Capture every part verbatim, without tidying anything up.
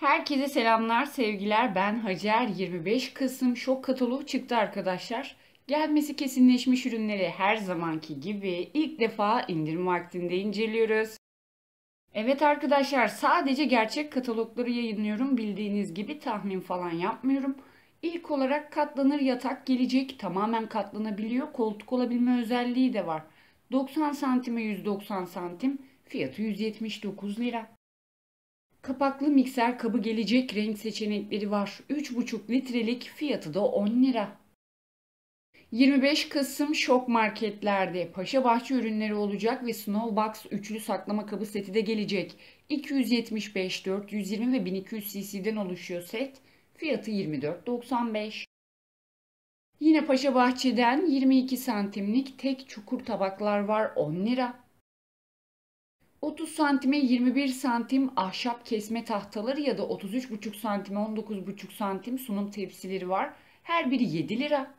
Herkese selamlar, sevgiler. Ben Hacer. yirmi beş Kasım şok kataloğu çıktı arkadaşlar. Gelmesi kesinleşmiş ürünleri her zamanki gibi ilk defa indirim vaktinde inceliyoruz. Evet arkadaşlar, sadece gerçek katalogları yayınlıyorum. Bildiğiniz gibi tahmin falan yapmıyorum. İlk olarak katlanır yatak gelecek. Tamamen katlanabiliyor. Koltuk olabilme özelliği de var. doksan santime yüz doksan santim. Fiyatı yüz yetmiş dokuz lira. Kapaklı mikser kabı gelecek, renk seçenekleri var. üç buçuk litrelik, fiyatı da on lira. yirmi beş Kasım şok marketlerde Paşabahçe ürünleri olacak ve Snowbox üçlü saklama kabı seti de gelecek. iki yüz yetmiş beş, dört yüz yirmi ve bin iki yüz cc'den oluşuyor set. Fiyatı yirmi dört doksan beş. Yine Paşabahçe'den yirmi iki santimlik tek çukur tabaklar var, on lira. otuz santime yirmi bir santim ahşap kesme tahtaları ya da otuz üç buçuk santime on dokuz buçuk santim sunum tepsileri var. Her biri yedi lira.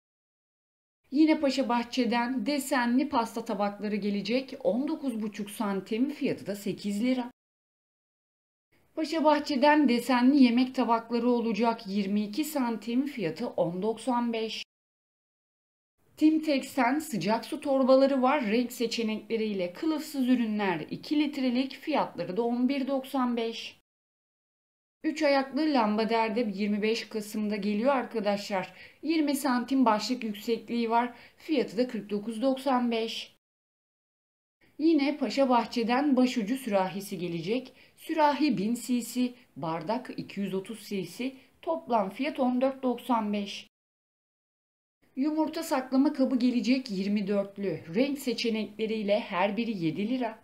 Yine Paşabahçe'den desenli pasta tabakları gelecek. on dokuz buçuk santim, fiyatı da sekiz lira. Paşabahçe'den desenli yemek tabakları olacak. yirmi iki santim, fiyatı on doksan beş. Timtex'ten sıcak su torbaları var. Renk seçenekleriyle kılıfsız ürünler iki litrelik, fiyatları da on bir doksan beş. üç ayaklı lambader yirmi beş Kasım'da geliyor arkadaşlar. yirmi santim başlık yüksekliği var. Fiyatı da kırk dokuz doksan beş. Yine Paşabahçe'den başucu sürahisi gelecek. Sürahi bin cc, bardak iki yüz otuz cc, toplam fiyat on dört doksan beş. Yumurta saklama kabı gelecek, yirmi dörtlü. Renk seçenekleriyle her biri yedi lira.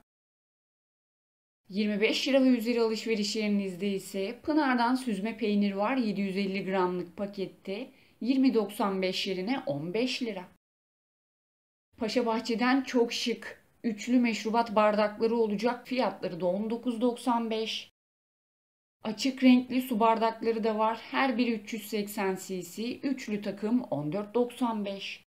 yirmi beş lira ve üzeri alışverişlerinizde ise Pınar'dan süzme peynir var, yedi yüz elli gramlık pakette. yirmi doksan beş yerine on beş lira. Paşabahçe'den çok şık üçlü meşrubat bardakları olacak, fiyatları da on dokuz doksan beş. Açık renkli su bardakları da var. Her biri üç yüz seksen cc. Üçlü takım on dört doksan beş.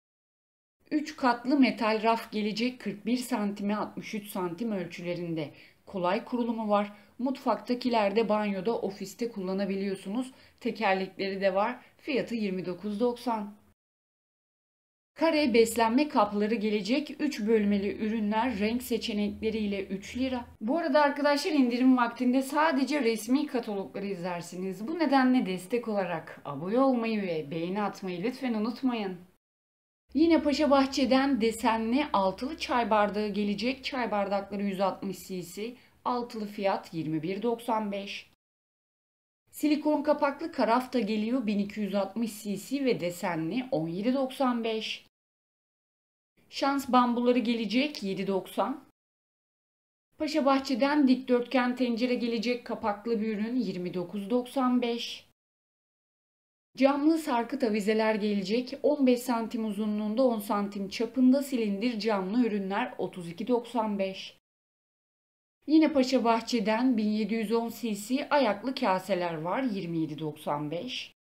üç katlı metal raf gelecek, kırk bir santime altmış üç santim ölçülerinde. Kolay kurulumu var. Mutfaktakilerde, banyoda, ofiste kullanabiliyorsunuz. Tekerlekleri de var. Fiyatı yirmi dokuz doksan. Kare beslenme kapları gelecek. üç bölmeli ürünler renk seçenekleriyle üç lira. Bu arada arkadaşlar, indirim vaktinde sadece resmi katalogları izlersiniz. Bu nedenle destek olarak abone olmayı ve beğeni atmayı lütfen unutmayın. Yine Paşabahçe'den desenli altılı çay bardağı gelecek. Çay bardakları yüz altmış cc. Altılı fiyat yirmi bir doksan beş. Silikon kapaklı karafta geliyor, bin iki yüz altmış cc ve desenli on yedi doksan beş. Şans bambuları gelecek, yedi doksan. Paşabahçe'den dikdörtgen tencere gelecek, kapaklı bir ürün, yirmi dokuz doksan beş. Camlı sarkıt avizeler gelecek, on beş santim uzunluğunda, on santim çapında silindir camlı ürünler, otuz iki doksan beş. Yine Paşabahçe'den bin yedi yüz on cc ayaklı kaseler var, yirmi yedi doksan beş.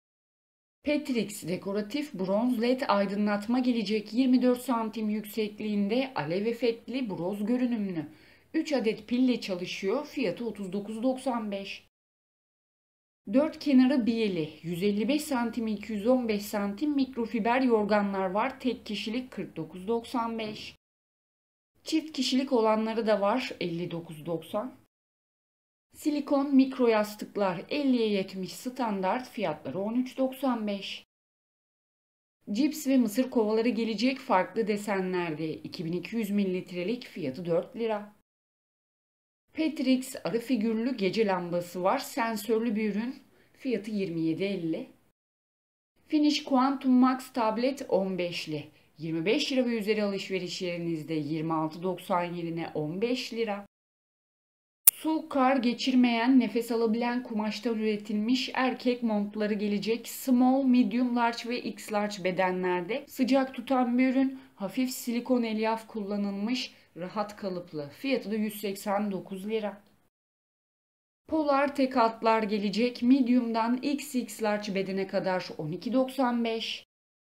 Petrix dekoratif bronz led aydınlatma gelecek, yirmi dört santim yüksekliğinde, alev efektli broz görünümlü. üç adet pille çalışıyor, fiyatı otuz dokuz doksan beş. dört kenarı biyeli, yüz elli beş santim iki yüz on beş santim mikrofiber yorganlar var, tek kişilik kırk dokuz doksan beş. Çift kişilik olanları da var, elli dokuz doksan. Silikon mikro yastıklar elliye yetmiş standart, fiyatları on üç doksan beş. Cips ve mısır kovaları gelecek, farklı desenlerde, iki bin iki yüz mililitrelik, fiyatı dört lira. Petrix arı figürlü gece lambası var, sensörlü bir ürün, fiyatı yirmi yedi elli. Finish Quantum Max tablet on beşli, yirmi beş lira ve üzeri alışveriş yerinizde yirmi altı doksan yerine on beş lira. Su, kar geçirmeyen, nefes alabilen kumaştan üretilmiş erkek montları gelecek. Small, medium, large ve X large bedenlerde. Sıcak tutan bir ürün. Hafif silikon elyaf kullanılmış. Rahat kalıplı. Fiyatı da yüz seksen dokuz lira. Polar tek altlar gelecek. Medium'dan X X large bedene kadar on iki doksan beş.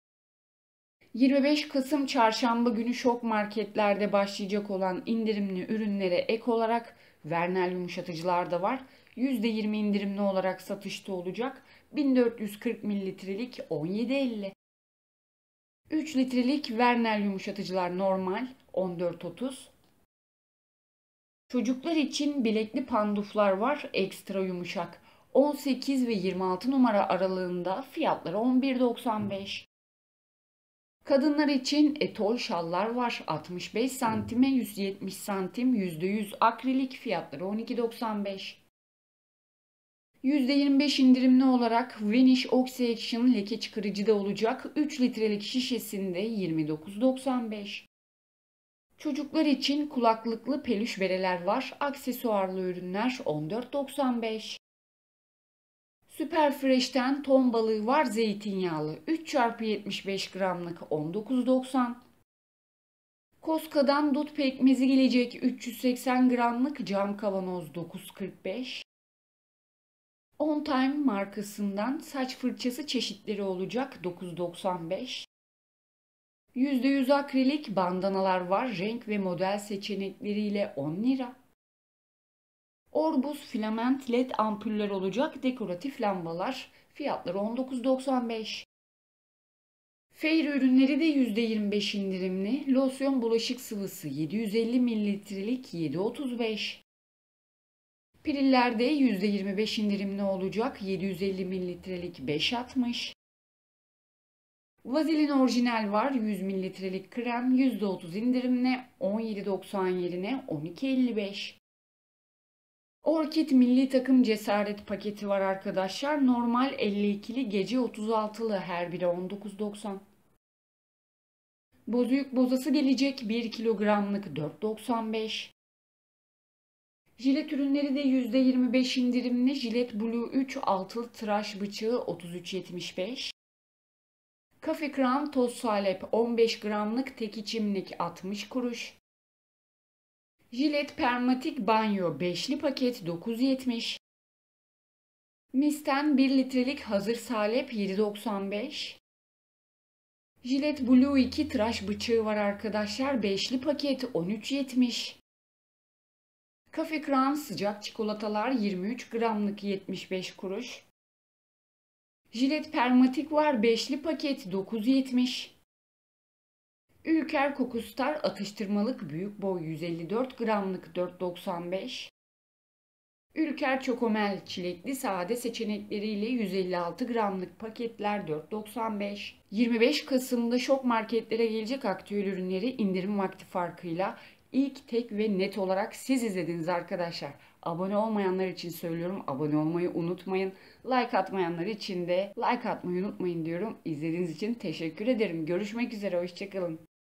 yirmi beş Kasım çarşamba günü şok marketlerde başlayacak olan indirimli ürünlere ek olarak Vernel yumuşatıcılar da var. yüzde yirmi indirimli olarak satışta olacak. bin dört yüz kırk mililitrelik on yedi elli. üç litrelik Vernel yumuşatıcılar normal on dört otuz. Çocuklar için bilekli panduflar var ekstra yumuşak. on sekiz ve yirmi altı numara aralığında fiyatları on bir doksan beş. Kadınlar için etol şallar var. altmış beş santime yüz yetmiş santim yüzde yüz akrilik fiyatları on iki doksan beş. yüzde yirmi beş indirimli olarak Vanish Oxy Action leke çıkarıcı da olacak. üç litrelik şişesinde yirmi dokuz doksan beş. Çocuklar için kulaklıklı peluş bereler var. Aksesuarlı ürünler on dört doksan beş. Süper Fresh'ten ton balığı var zeytinyağlı. üç çarpı yetmiş beş gramlık on dokuz doksan. Koska'dan dut pekmezi gelecek üç yüz seksen gramlık cam kavanoz dokuz kırk beş. On Time markasından saç fırçası çeşitleri olacak dokuz doksan beş. yüzde yüz akrilik bandanalar var renk ve model seçenekleriyle on lira. Orbus filament led ampuller olacak dekoratif lambalar fiyatları on dokuz doksan beş. Fairy ürünleri de yüzde yirmi beş indirimli. Losyon bulaşık sıvısı yedi yüz elli mililitrelik yedi otuz beş. Pirillerde yüzde yirmi beş indirimli olacak yedi yüz elli mililitrelik beş altmış. Vazelin orijinal var yüz mililitrelik krem yüzde otuz indirimli on yedi doksan yerine on iki elli beş. Orkid milli takım cesaret paketi var arkadaşlar. Normal elli ikili gece otuz altılı her biri on dokuz doksan. Bozuyuk bozası gelecek bir kilogramlık dört doksan beş. Jilet ürünleri de yüzde yirmi beş indirimli. Jilet Blue üç altılı tıraş bıçağı otuz üç yetmiş beş. Cafe Crown toz salep on beş gramlık tek içimlik altmış kuruş. Jilet Permatik banyo beşli paket dokuz yetmiş. Misten bir litrelik hazır salep yedi doksan beş. Jilet Blue iki tıraş bıçağı var arkadaşlar. beşli paket on üç yetmiş. Cafe Crown sıcak çikolatalar yirmi üç gramlık yetmiş beş kuruş. Jilet Permatik var beşli paket dokuz yetmiş. Ülker Kokustar atıştırmalık büyük boy yüz elli dört gramlık dört doksan beş. Ülker Çokomel çilekli sade seçenekleriyle yüz elli altı gramlık paketler dört doksan beş. yirmi beş Kasım'da şok marketlere gelecek aktüel ürünleri indirim vakti farkıyla ilk tek ve net olarak siz izlediniz arkadaşlar. Abone olmayanlar için söylüyorum, abone olmayı unutmayın. Like atmayanlar için de like atmayı unutmayın diyorum. İzlediğiniz için teşekkür ederim. Görüşmek üzere, hoşça kalın.